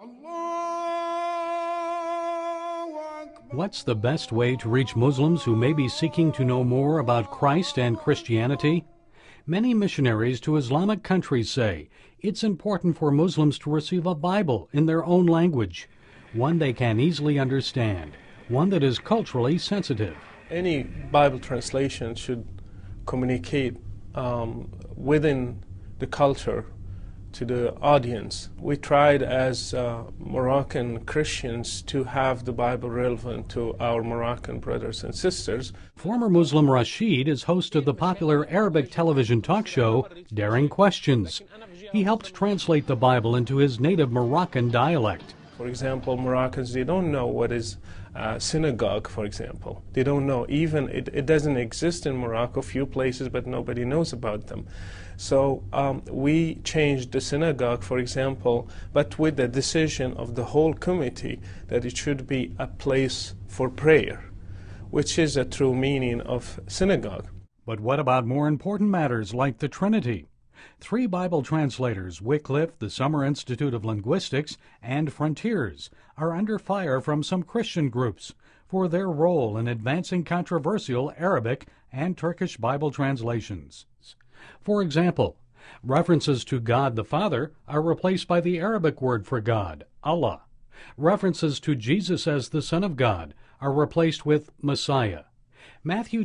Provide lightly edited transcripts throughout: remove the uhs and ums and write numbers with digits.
What's the best way to reach Muslims who may be seeking to know more about Christ and Christianity? Many missionaries to Islamic countries say it's important for Muslims to receive a Bible in their own language, one they can easily understand, one that is culturally sensitive. Any Bible translation should communicate within the culture to the audience. We tried as Moroccan Christians to have the Bible relevant to our Moroccan brothers and sisters. Former Muslim Rashid is host of the popular Arabic television talk show Daring Questions. He helped translate the Bible into his native Moroccan dialect. For example, Moroccans, they don't know what is synagogue, for example. They don't know. Even it doesn't exist in Morocco, few places, but nobody knows about them. So we changed the synagogue, for example, but with the decision of the whole committee that it should be a place for prayer, which is a true meaning of synagogue. But what about more important matters like the Trinity? 3 Bible translators, Wycliffe, the Summer Institute of Linguistics, and Frontiers, are under fire from some Christian groups for their role in advancing controversial Arabic and Turkish Bible translations. For example, references to God the Father are replaced by the Arabic word for God, Allah. References to Jesus as the Son of God are replaced with Messiah. Matthew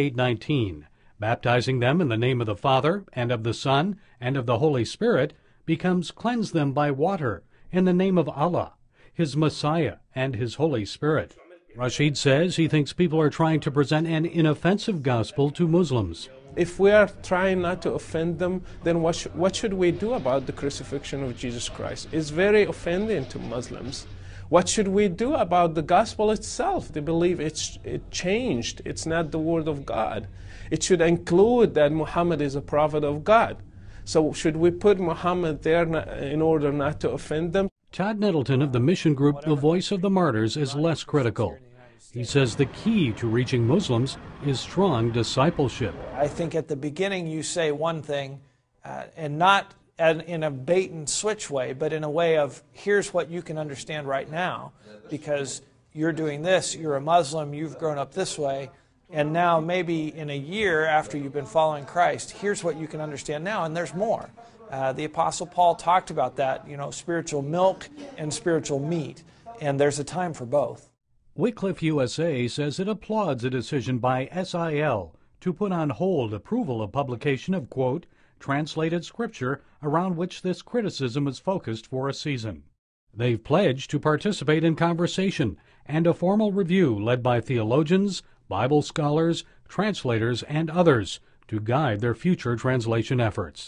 28:19, baptizing them in the name of the Father, and of the Son, and of the Holy Spirit, becomes cleanse them by water in the name of Allah, His Messiah, and His Holy Spirit. Rashid says he thinks people are trying to present an inoffensive gospel to Muslims. If we are trying not to offend them, then what should we do about the crucifixion of Jesus Christ? It's very offending to Muslims. What should we do about the gospel itself? They believe it changed. It's not the word of God. It should include that Muhammad is a prophet of God. So should we put Muhammad there in order not to offend them? Todd Nettleton of the mission group The Voice of the Martyrs is less critical. He says the key to reaching Muslims is strong discipleship. I think at the beginning you say one thing, and not in a bait and switch way, but in a way of here's what you can understand right now, because you're doing this, you're a Muslim, you've grown up this way, and now maybe in a year after you've been following Christ, here's what you can understand now, and there's more. The Apostle Paul talked about that, spiritual milk and spiritual meat, and there's a time for both. Wycliffe USA says it applauds a decision by SIL to put on hold approval of publication of, quote, translated scripture around which this criticism is focused for a season. They've pledged to participate in conversation and a formal review led by theologians, Bible scholars, translators, and others to guide their future translation efforts.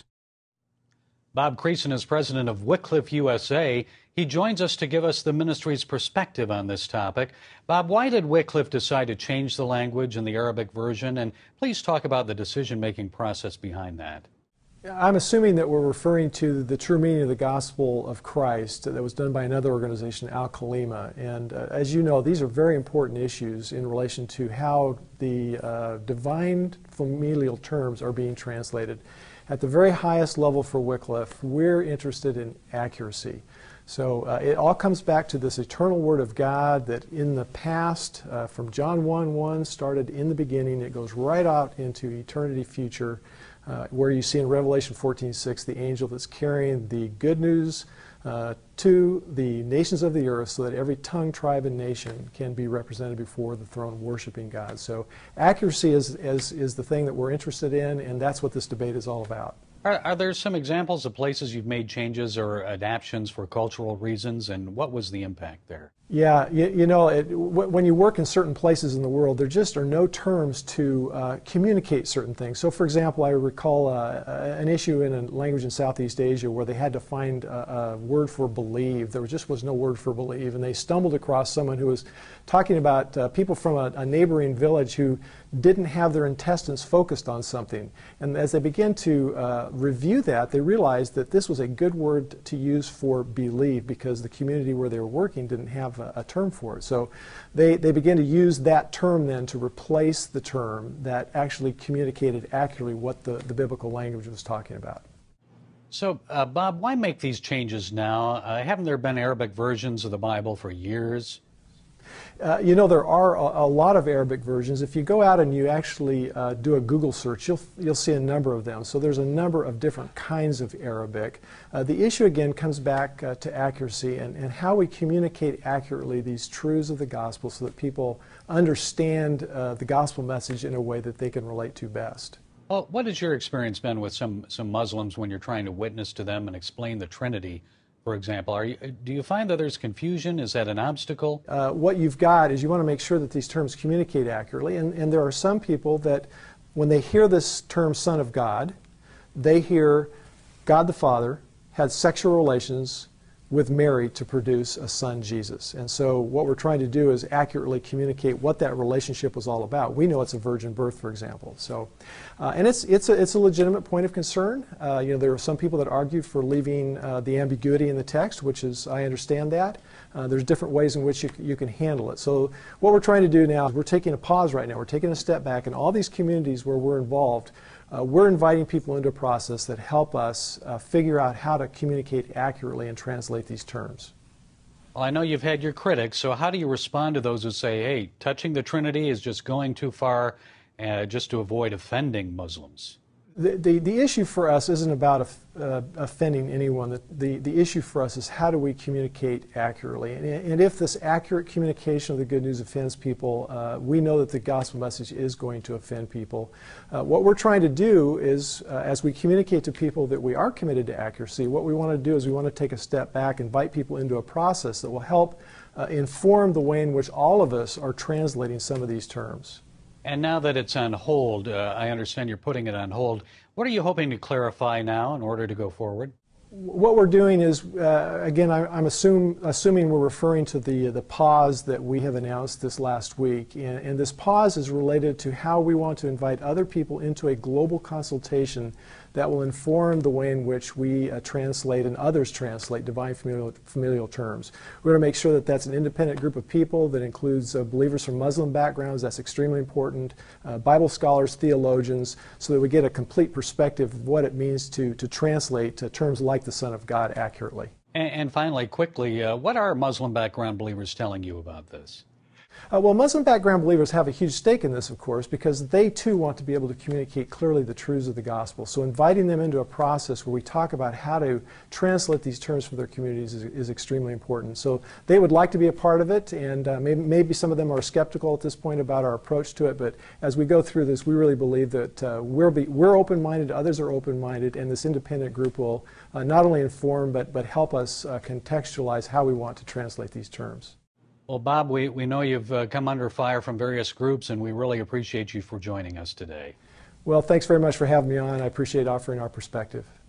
Bob Creson is president of Wycliffe USA. He joins us to give us the ministry's perspective on this topic. Bob, why did Wycliffe decide to change the language in the Arabic version? And please talk about the decision-making process behind that. I'm assuming that we're referring to the true meaning of the gospel of Christ that was done by another organization, Al-Kalima. And as you know, these are very important issues in relation to how the divine familial terms are being translated. At the very highest level for Wycliffe, we're interested in accuracy. So it all comes back to this eternal Word of God that in the past, from John 1:1, started in the beginning. It goes right out into eternity future, where you see in Revelation 14:6 the angel that's carrying the good news to the nations of the earth so that every tongue, tribe, and nation can be represented before the throne worshiping God. So accuracy is the thing that we're interested in, and that's what this debate is all about. Are there some examples of places you've made changes or adaptations for cultural reasons, and what was the impact there? Yeah, when you work in certain places in the world, there just are no terms to communicate certain things. So, for example, I recall an issue in a language in Southeast Asia where they had to find a word for believe. There just was no word for believe, and they stumbled across someone who was talking about people from a neighboring village who didn't have their intestines focused on something. And as they began to review that, they realized that this was a good word to use for believe because the community where they were working didn't have a term for it. So they began to use that term then to replace the term that actually communicated accurately what the biblical language was talking about. So, Bob, why make these changes now? Haven't there been Arabic versions of the Bible for years? You know, there are a lot of Arabic versions. If you go out and you actually do a Google search, you'll see a number of them. So there's a number of different kinds of Arabic. The issue, again, comes back to accuracy and how we communicate accurately these truths of the gospel so that people understand the gospel message in a way that they can relate to best. Well, what has your experience been with some Muslims when you're trying to witness to them and explain the Trinity? For example, do you find that there's confusion? Is that an obstacle? What you've got is you want to make sure that these terms communicate accurately, and there are some people that when they hear this term Son of God, they hear God the Father had sexual relations with Mary to produce a son, Jesus. And so what we're trying to do is accurately communicate what that relationship was all about. We know it's a virgin birth, for example. So, and it's a legitimate point of concern. You know, there are some people that argue for leaving the ambiguity in the text, which is, I understand that. There's different ways in which you can handle it. So what we're trying to do now is we're taking a pause right now. We're taking a step back, and all these communities where we're involved, we're inviting people into a process that help us figure out how to communicate accurately and translate these terms. Well, I know you've had your critics, so how do you respond to those who say, hey, touching the Trinity is just going too far just to avoid offending Muslims? The issue for us isn't about offending anyone. The issue for us is how do we communicate accurately. And if this accurate communication of the good news offends people, we know that the gospel message is going to offend people. What we're trying to do is, as we communicate to people that we are committed to accuracy, what we want to do is we want to take a step back, invite people into a process that will help inform the way in which all of us are translating some of these terms. And now that it's on hold, I understand you're putting it on hold. What are you hoping to clarify now in order to go forward? What we're doing is, again, I'm assuming we're referring to the pause that we have announced this last week. And this pause is related to how we want to invite other people into a global consultation that will inform the way in which we translate and others translate divine familial terms. We're going to make sure that that's an independent group of people that includes believers from Muslim backgrounds. That's extremely important. Bible scholars, theologians, so that we get a complete perspective of what it means to translate terms like the Son of God accurately. And finally, quickly, what are Muslim background believers telling you about this? Well, Muslim background believers have a huge stake in this, of course, because they too want to be able to communicate clearly the truths of the gospel. So inviting them into a process where we talk about how to translate these terms for their communities is extremely important. So they would like to be a part of it, and maybe some of them are skeptical at this point about our approach to it, but as we go through this, we really believe that we're open-minded, others are open-minded, and this independent group will not only inform but help us contextualize how we want to translate these terms. Well, Bob, we know you've come under fire from various groups, and we really appreciate you for joining us today. Well, thanks very much for having me on. I appreciate offering our perspective.